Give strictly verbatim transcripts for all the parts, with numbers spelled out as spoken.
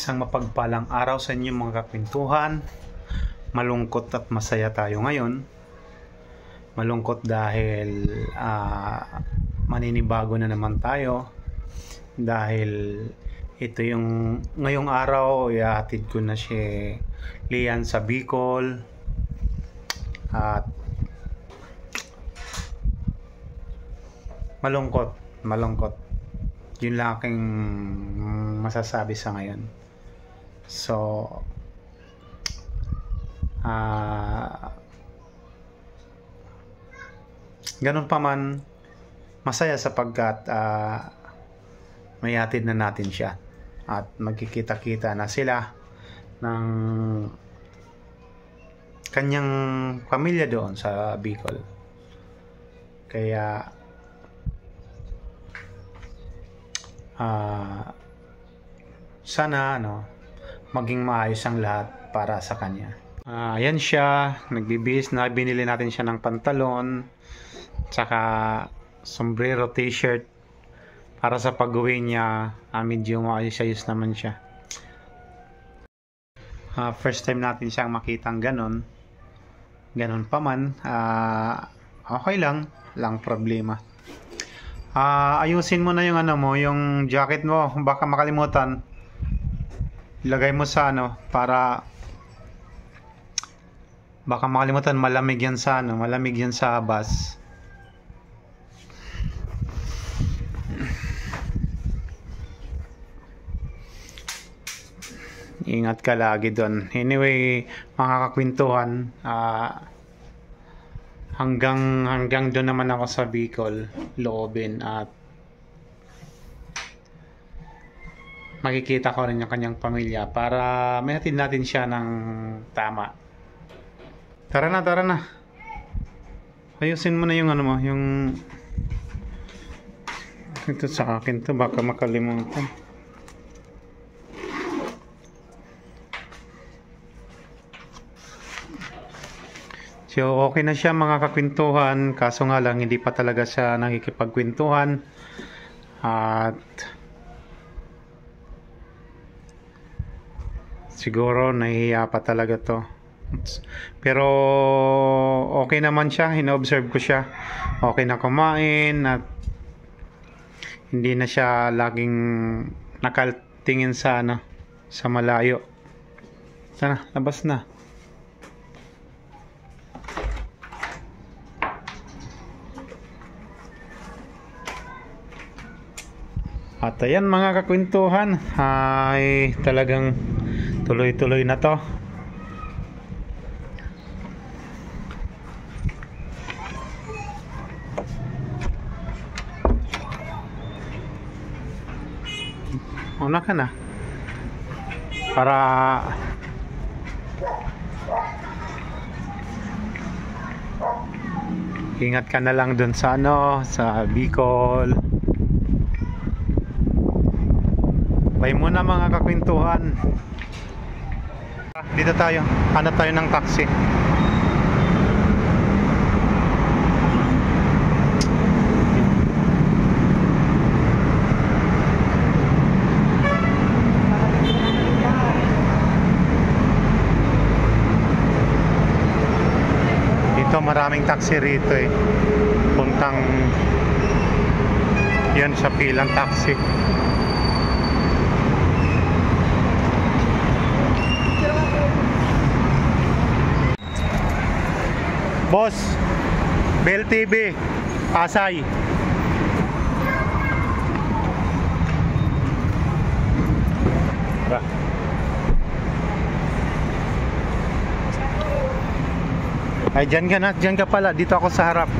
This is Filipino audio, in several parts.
Isang mapagpalang araw sa inyo mga kakwentuhan. Malungkot at masaya tayo ngayon. Malungkot dahil uh, maninibago na naman tayo. Dahil ito yung ngayong araw, ihahatid ko na si Lian sa Bicol. At malungkot, malungkot. Yun lang aking masasabi sa ngayon. So, ah, uh, ganun pa man, masaya sapagkat uh, may hatid na natin siya. At magkikita-kita na sila ng kanyang pamilya doon sa Bicol. Kaya Uh, sana ano, maging maayos ang lahat para sa kanya. Uh, ayan siya, nagbibihis na, binili natin siya ng pantalon, tsaka sombrero, t-shirt para sa pag-uwi niya. Uh, medyo maayos-ayos naman siya. Uh, first time natin siyang makitang ganon. Ganon pa man, uh, okay lang, lang problema. Ah, uh, ayusin mo na yung ano mo, yung jacket mo, baka makalimutan. Ilagay mo sa ano para baka makalimutan, malamig yan sa ano, malamig yan sa bus. Ingat ka lagi doon. Anyway, mga kakwentuhan, ah uh, hanggang hanggang doon naman ako sa Bicol, loobin, at makikita ko rin yung kanyang pamilya para may hatid natin siya ng tama. Tara na, tara na. Ayusin mo na yung ano mo, yung ito sa akin to, baka makalimutan. So, okay na siya mga kakwentuhan, kaso nga lang hindi pa talaga siya nakikipagkwentuhan. At siguro nahihiya pa talaga to. Pero okay naman siya, ina-observe ko siya. Okay na kumain at hindi na siya laging nakatingin sa ano, sa malayo. Sana, labas na. At ayan mga kakwentuhan, ay talagang tuloy-tuloy na to. Una ka na. Para ingat ka na lang dun sa ano, sa Bicol. Bye muna mga kakwentuhan. Dito tayo, hanap tayo ng taxi. Dito maraming taxi rito eh. Puntang yan sa pilang taxi. Boss, Bell T V, Pasay. Ay, dyan ka na, dyan ka pala, dito ako sa harap.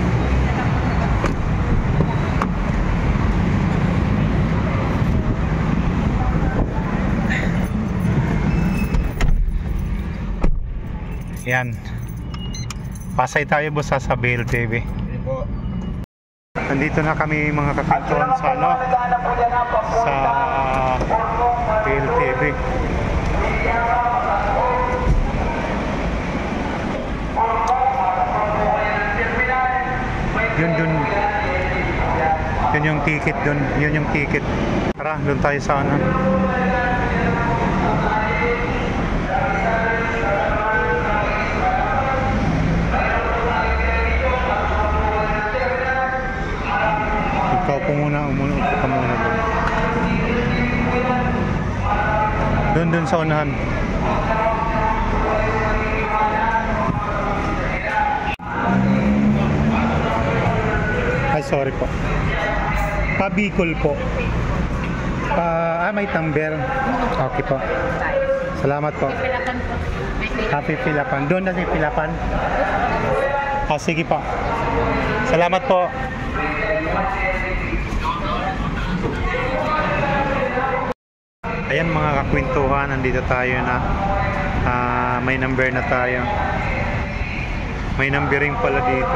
Yan. Pasay tayo boss sa Bell T V. Nandito na kami mga kakwentuhan sa ano, sa Bell T V. Yun dun, yun yung ticket dun, yun yung ticket. Tara, dun tayo sa ano. Doon doon sa unahan. Ay, sorry po. Pa-Bicol po. Pa, ah, may number. Okay po. Salamat po. Happy Pilapan. Doon na si Pilapan. Ah, sige po. Salamat po. Ayan mga kakwentuhan, nandito tayo na. Uh, may number na tayo. May numbering pala dito.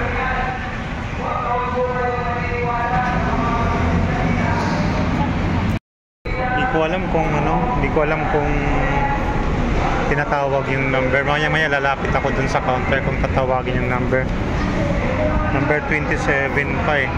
Hindi ko alam kung ano, hindi ko alam kung tinatawag yung number. Maya maya lalapit ako dun sa counter kung tatawagin yung number. Number twenty-seven pa eh.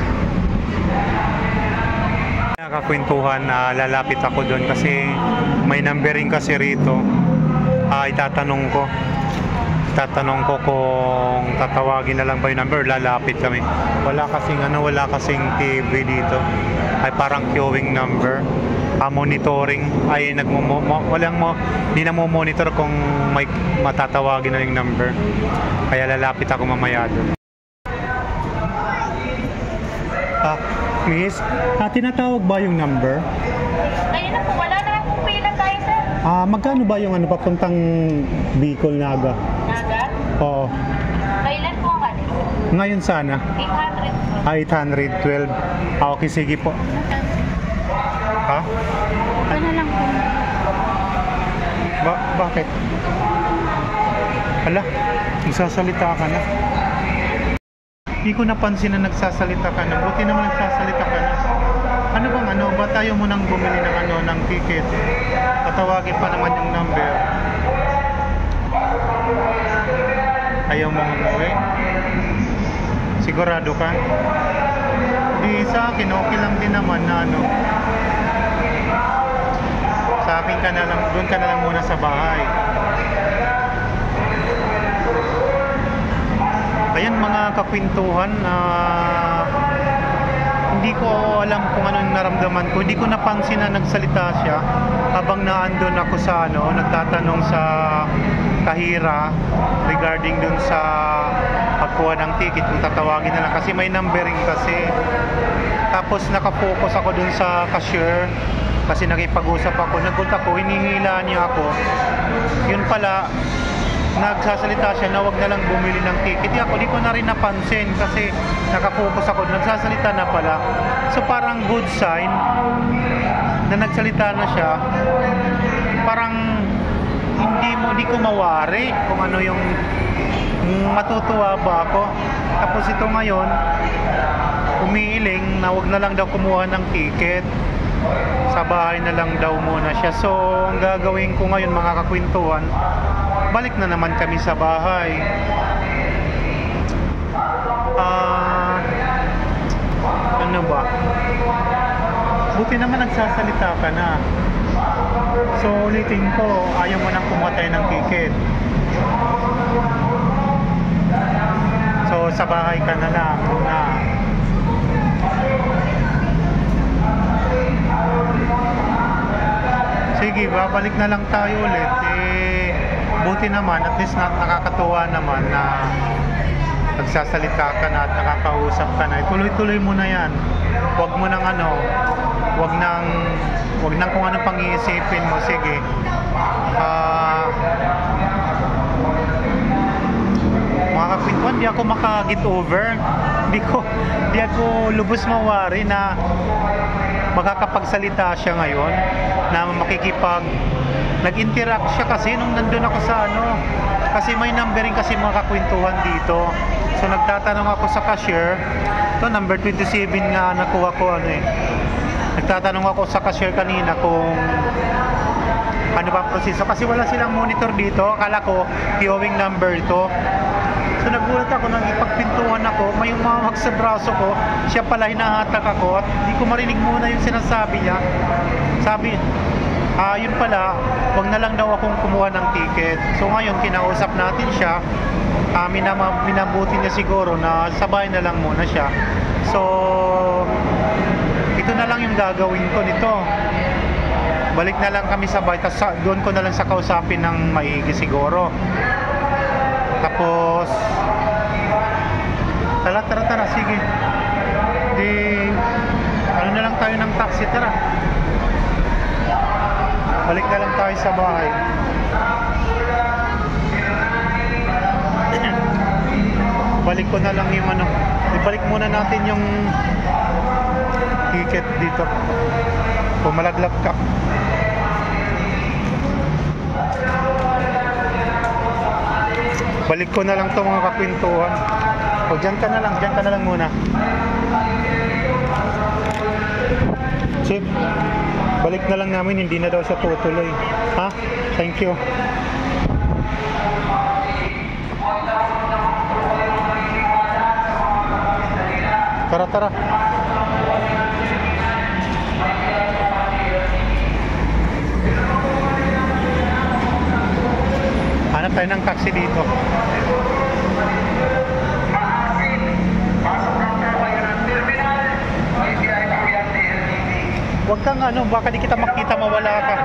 Kakwentuhan na uh, lalapit ako doon kasi may numbering kasi rito. Uh, itatanong ko. Itatanong ko kung tatawagin na lang ba yung number, lalapit kami. Wala kasing ano, wala kasing T V dito. Ay parang queuing number. Uh, monitoring ay nagmo walang mo hindi na mo monitor kung may matatawagin na yung number. Kaya lalapit ako mamaya doon. Ah, miss, ah, tinatawag ba yung number? Ngayon na po, wala na akong pila tayo, sir. Ah, magkano ba yung ano papuntang Bicol, Naga? Naga? Oo. Kailan po ang ano? Ngayon sana? eight hundred po. Ah, eight hundred twelve. Ah, okay, sige po. Ha? Ano lang po? Ba bakit? Hala, magsasalita ka na. Hindi ko napansin na nagsasalita ka na. Buti naman nagsasalita ka na. Ano bang ano? Ba tayo mo nang bumili ng ano, ng ticket? Tatawagin pa naman yung number. Ayaw mo umuwi? Sigurado ka? Di sa akin, okay lang din naman na ano. Sa akin ka na lang, doon ka na lang muna sa bahay. Ayan mga kakwentuhan, uh, hindi ko alam kung anong naramdaman ko. Hindi ko napansin na nagsalita siya habang naandun ako sa ano, nagtatanong sa kahira regarding dun sa pagkuha ng ticket kung tatawagin na lang kasi may numbering kasi. Tapos nakapokus ako dun sa cashier kasi nakipag-usap ako. Nagulat ako, hinihila niya ako. Yun pala, nagsasalita siya na wag na lang bumili ng ticket. Di ako, di ko na rin napansin kasi nakapokus ako. Nagsasalita na pala. So parang good sign na nagsalita na siya. Parang hindi mo, di ko mawari kung ano yung matutuwa ba ako. Tapos ito ngayon, umiiling na wag na lang daw kumuha ng ticket. Sa bahay na lang daw muna siya. So ang gagawin ko ngayon mga kakwentuhan, balik na naman kami sa bahay. Ah, uh, ano ba? Buti naman nagsasalita ka na. So ulitin ko, ayaw mo nang kumuha tayo ng ticket. So sa bahay ka na lang muna. Sige, babalik na lang tayo ulit. Eh, buti naman, at least na, nakakatuwa naman na nagsasalita ka na at nakakausap ka na. Tuloy-tuloy mo na yan. Huwag mo nang ano, huwag nang, huwag nang kung ano pang iisipin mo. Sige. Ah, mga kapitwan, di ako maka-get over. Di ko, di ako lubos mawari na makakapagsalita siya ngayon, na makikipag nag-interact siya kasi nung nandun ako sa ano, kasi may numbering kasi mga kakwentuhan dito. So nagtatanong ako sa cashier. Ito number twenty-seven nga nakuha ko ano eh. Nagtatanong ako sa cashier kanina kung ano ba ang proseso kasi wala silang monitor dito. Akala ko queuing number ito. So nagulat ako nang ipagpintuhan ako, may umawak sa braso ko, siya pala hinahatak ako at hindi ko marinig muna yung sinasabi niya. Sabi, ah yun pala, wag na lang daw akong kumuha ng ticket. So ngayon kinausap natin siya, ah, minama, minabuti niya siguro na sabay na lang muna siya. So ito na lang yung gagawin ko nito. balik na lang kami sa bahay, tapos sa, doon ko na lang sa kausapin ng maigi siguro. Tapos tara tara tara, sige, di ano na lang tayo ng taxi, tara, balik na lang tayo sa bahay. Balik ko na lang yung ano, ibalik muna natin yung ticket dito kung malaglag ka. Balik ko na lang to mga kakwentuhan. O dyan ka na lang, dyan ka na lang muna. Chip, balik na lang namin, hindi na daw siya tutuloy. Ha? Thank you. Tara, tara. Hanap tayo ng taxi dito. Huwag kang ano, baka di kita makita, mawala ka.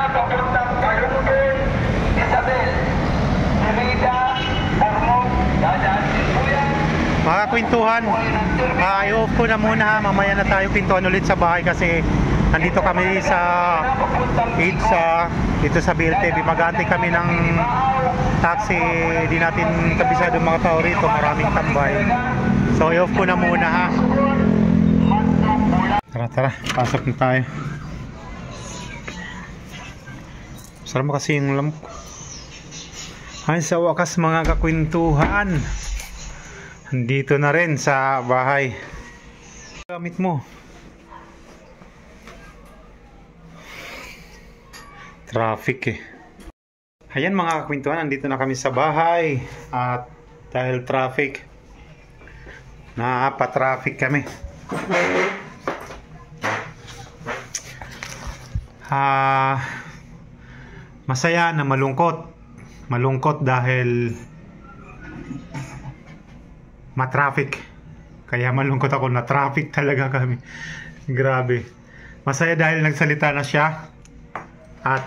Mga kwentuhan, uh, i-off ko na muna ha. Mamaya na tayo kwentuhan ulit sa bahay kasi nandito kami sa EDSA, dito sa B L T V. Mag-aantay kami ng taxi, di natin kabisado mga tao rito, maraming tambay. So i-off ko na muna ha. Tara tara, pasok na tayo. Sarap mo kasi yung lamok. Ay, sa wakas mga kakwentuhan, dito na rin sa bahay. Gamit mo. Traffic eh. Ayan mga kakwentuhan, nandito na kami sa bahay. At dahil traffic, napa-traffic kami. Ah, masaya na malungkot. Malungkot dahil ma-traffic. Kaya malungkot ako na traffic talaga kami. Grabe. Masaya dahil nagsalita na siya. At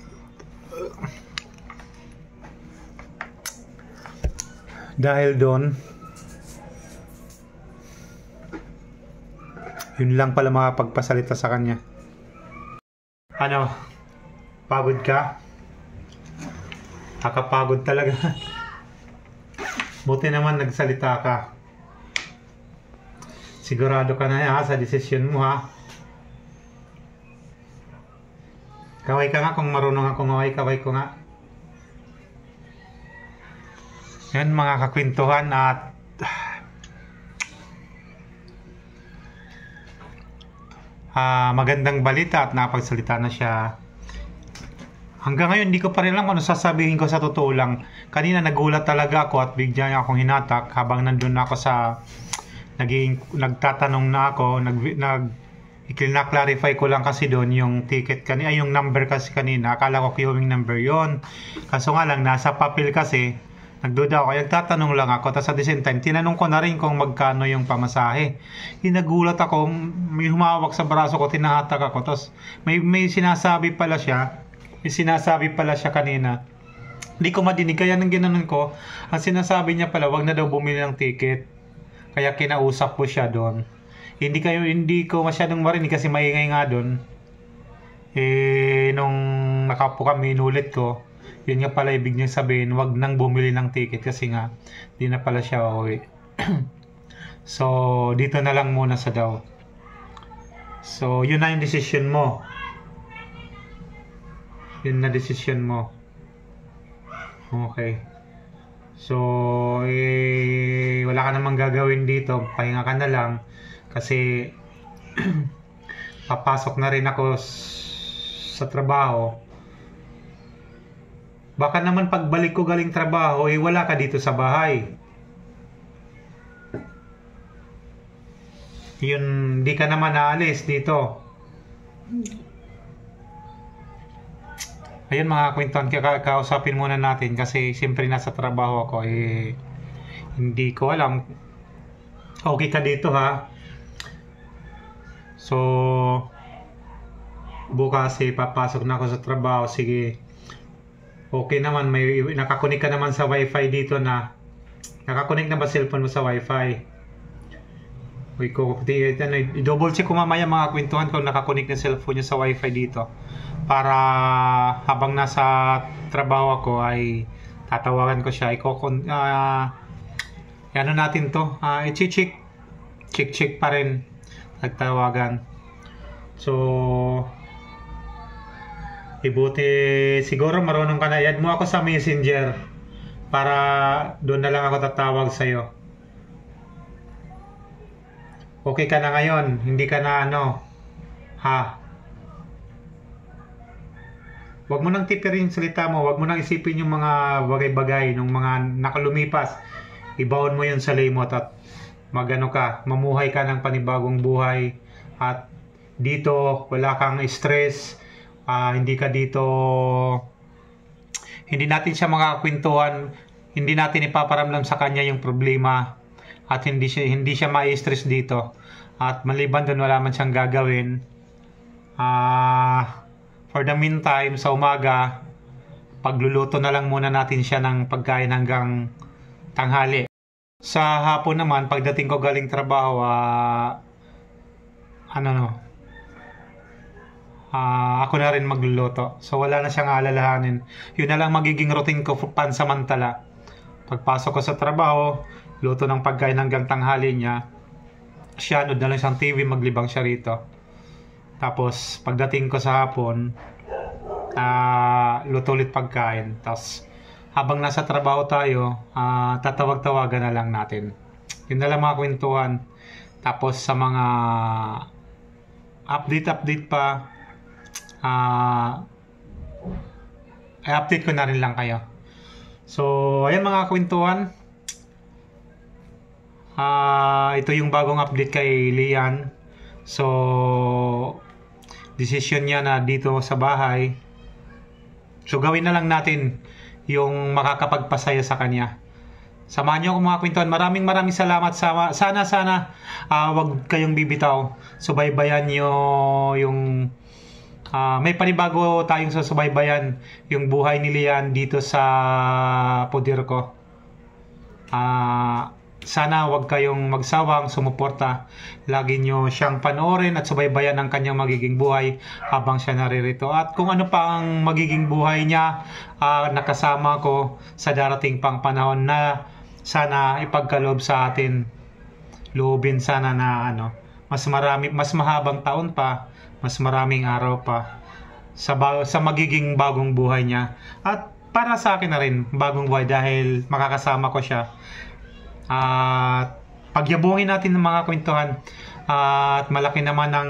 dahil doon, yun lang pala makapagpasalita sa kanya. Ano? Pagod ka? Nakapagod talaga. Buti naman nagsalita ka. Sigurado ka na ha, sa desisyon mo ha. Kaway ka nga, kung marunong ako maway, kaway ko nga. Yan mga kakwentuhan, at uh, magandang balita at napagsalita na siya. Hanggang ngayon hindi ko pa rin alam kung ano sasabihin ko, sa totoo lang. Kanina nagulat talaga ako at bigyan niya akong hinatak habang nandun na ako sa naging nagtatanong na ako, nag nag i-clarify ko lang kasi doon yung ticket kanina, ay yung number kasi kanina, akala ko queuing number yon. Kaso nga lang nasa papel kasi, nagduda ako, kaya nagtatanong lang ako. Tapos at the same time, tinanong ko na rin kung magkano yung pamasahe. Hinagulat ako, may humawak sa braso ko, tinahatak ako. Tapos may, may sinasabi pala siya, may sinasabi pala siya kanina. Hindi ko madinig, kaya nang ginanon ko, ang sinasabi niya pala, wag na daw bumili ng ticket. Kaya kinausap ko siya doon. Hindi kayo, hindi ko masyadong marinig kasi maingay nga doon. Eh, nung nakapo kami, inulit ko. Yun nga pala ibig niyang sabihin, wag nang bumili ng ticket kasi nga, di na pala siya uuwi. So, dito na lang muna sa daw. So, yun na yung decision mo. Yun na decision mo. Okay. So, eh, wala ka namang gagawin dito. Pahinga ka na lang. Kasi, papasok na rin ako sa trabaho. Baka naman pagbalik ko galing trabaho, eh wala ka dito sa bahay. Yun, di ka naman naalis dito. Ayun mga kwentuhan, kausapin muna natin kasi siyempre nasa trabaho ako, eh hindi ko alam. Okay ka dito ha? So, bukas eh, papasok na ako sa trabaho. Sige, okay naman, may nakakunik ka naman sa wifi dito na. Nakakunik na ba cellphone mo sa wifi? Uy, ko, ano, i-double check ko mamaya mga kwentuhan kung nakakunik na cellphone niya sa wifi dito. Para habang nasa trabaho ako ay tatawagan ko siya. Iko, uh, ano natin to? Uh, i-check. Check-check pa rin. Nagtawagan. So, ibuti, siguro marunong ka na. Add mo ako sa Messenger para doon na lang ako tatawag sa'yo. Okay ka na ngayon? Hindi ka na ano? Ha? Huwag mo nang tipirin yung salita mo. Huwag mo nang isipin yung mga bagay-bagay ng mga nakalumipas. Ibaon mo yun sa limot at magano ka, mamuhay ka ng panibagong buhay. At dito, wala kang stress. Uh, hindi ka dito, hindi natin siya makakwentuhan. Hindi natin ipaparamdam sa kanya yung problema. At hindi siya, hindi siya ma-stress dito. At maliban doon, wala man siyang gagawin. Ah... Uh, For the meantime, sa umaga, pagluluto na lang muna natin siya ng pagkain hanggang tanghali. Sa hapon naman, pagdating ko galing trabaho, uh, ano no, uh, ako na rin magluluto. So wala na siyang alalahanin. Yun na lang magiging routine ko pansamantala. Pagpasok ko sa trabaho, luto ng pagkain hanggang tanghali niya. Siya, anood na lang siyang T V, maglibang siya rito. Tapos, pagdating ko sa hapon, uh, luto ulit pagkain. Tapos, habang nasa trabaho tayo, uh, tatawag-tawagan na lang natin. Yun na lang mga kwentuhan. Tapos, sa mga update-update pa, uh, i-update ko na rin lang kayo. So, ayan mga kwentuhan. Uh, ito yung bagong update kay Lian. So, decision niya na dito sa bahay. So, gawin na lang natin yung makakapagpasaya sa kanya. Samahan niyo ako mga kwentuhan. Maraming maraming salamat. Sa, sana, sana, uh, wag kayong bibitaw. Subaybayan niyo yung... Uh, may panibago tayong susubaybayan yung buhay ni Lian dito sa poder ko. Ah... Uh, Sana wag kayong magsawang sumuporta. Lagi nyo siyang panoorin at subaybayan ang kanyang magiging buhay habang siya naririto. At kung ano pa ang magiging buhay niya, uh, nakasama ko sa darating pang panahon na sana ipagkaloob sa atin. Loobin sana na ano, mas marami, mas mahabang taon pa, mas maraming araw pa sa, sa magiging bagong buhay niya. At para sa akin na rin, bagong buhay dahil makakasama ko siya. At uh, pagyabungin natin ng mga kwentuhan uh, at malaki naman ang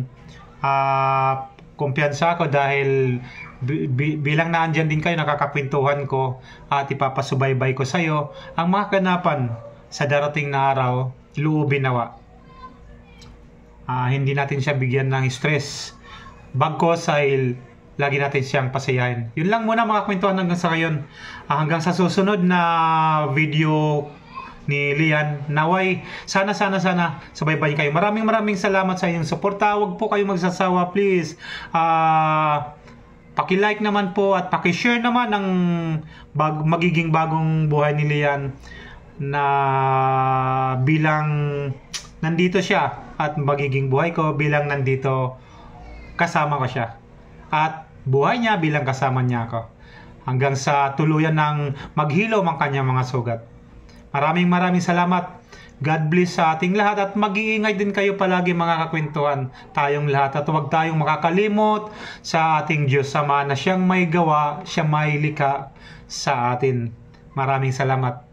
uh, kumpiyansa ko dahil bi- bilang naandyan din kayo, nakakakwentuhan ko at ipapasubaybay ko sa iyo ang mga kanapan sa darating na araw. Luubin nawa, uh, hindi natin siya bigyan ng stress, bagkos ay lagi natin siyang pasayahin. Yun lang muna mga kwentuhan hanggang sa ngayon. Uh, hanggang sa susunod na video ni Lian, naway sana sana sana subaybayan kayo. Maraming maraming salamat sa inyong suporta. Huwag po kayo magsasawa, please. Uh, paki-like naman po at paki-share naman ng bag- magiging bagong buhay ni Lian na bilang nandito siya at magiging buhay ko bilang nandito kasama ko siya at buhay niya bilang kasama niya ako hanggang sa tuluyan ng maghilom ang kanyang mga sugat. Maraming maraming salamat. God bless sa ating lahat at mag-iingay din kayo palagi mga kakwentuhan tayong lahat at huwag tayong makakalimot sa ating Diyos sama na siyang may gawa, siya may likha sa atin. Maraming salamat.